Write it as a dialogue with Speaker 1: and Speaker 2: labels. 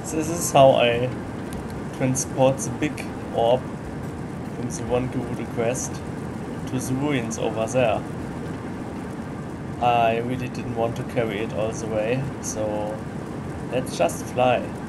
Speaker 1: This is how I transport the big orb from the one Gerudo quest to the ruins over there. I really didn't want to carry it all the way, so let's just fly.